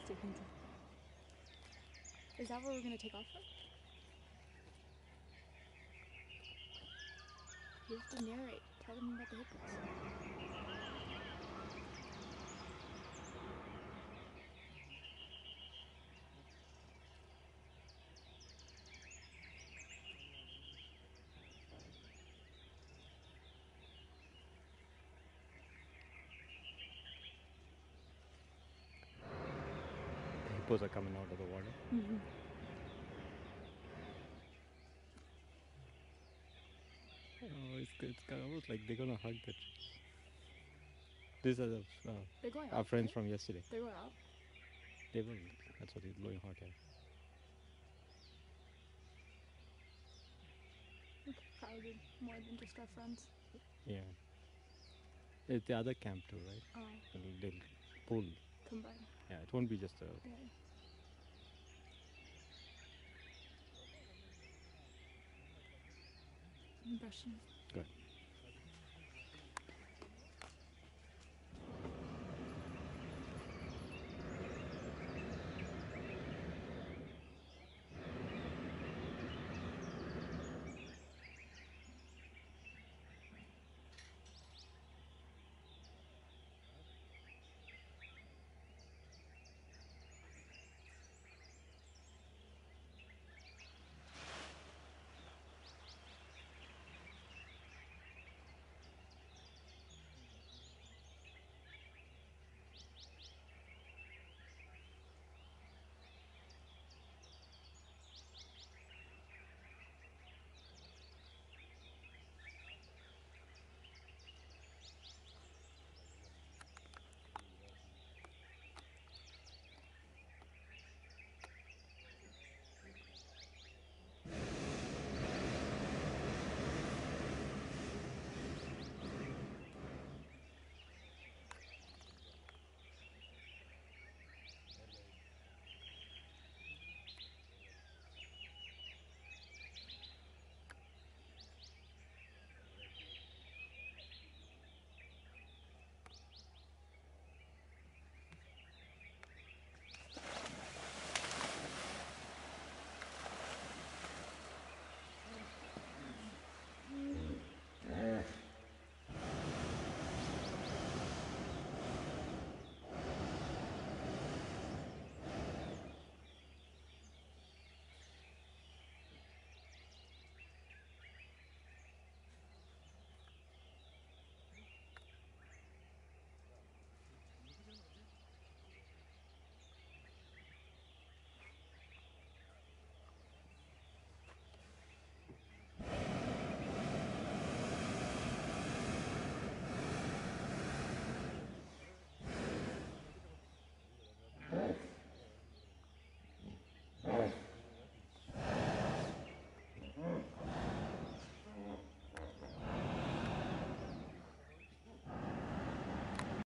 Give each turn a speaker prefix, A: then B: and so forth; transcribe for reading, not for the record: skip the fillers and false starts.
A: taking to. Is that where we're gonna take off from? You have to narrate. Tell them about the hippos.
B: The hippos are coming out of the water.
A: Mm-hmm.
B: Oh, it's almost like they're gonna hug the trees. These are
A: They're going
B: our
A: up,
B: friends
A: right?
B: from yesterday.
A: They're going up.
B: They will. That's what it's blowing hot air.
A: It's crowded more than just our friends.
B: Yeah. It's the other camp too, right?
A: Oh,
B: They'll pull.
A: combined.
B: Yeah, it won't be just a.
A: Yeah. I'm brushing.
B: Good.